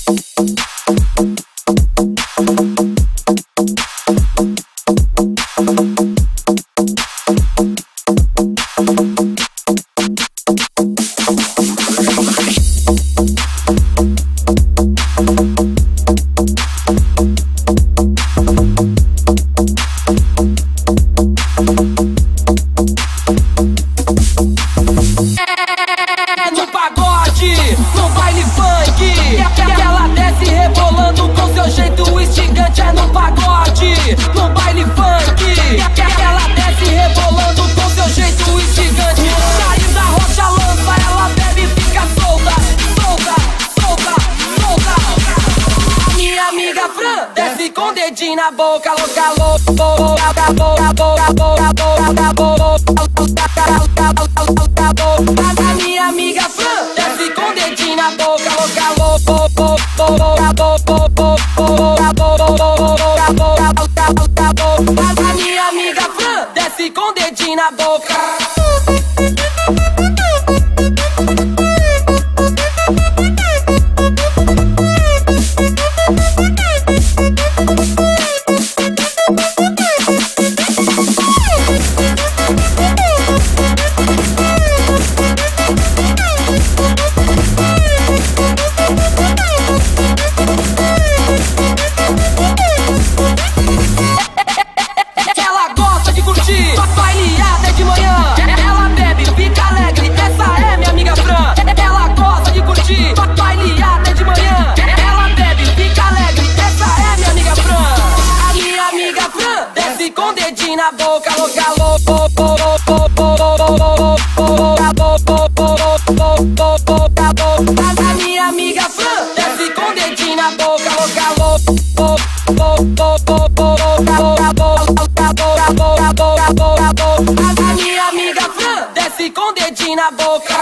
No baile funk, que ela desce rebolando com seu jeito instigante. É no pagode, no baile funk, que ela desce rebolando com seu jeito instigante. Saiu da rocha, lança, ela bebe e fica solta, solta, solta, solta. A minha amiga Fran desce com o dedinho na boca, louca, louca, boca, boca, boca, boca, boca, boca. A minha amiga Fran desce com o dedinho na boca, louca, louca, boca, boca, boca. A minha amiga Fran desce com o dedinho na boca. Com o dedinho na boca, louca, a minha amiga Fran desce com o dedinho na boca, louca, a minha amiga Fran desce com o dedinho na boca.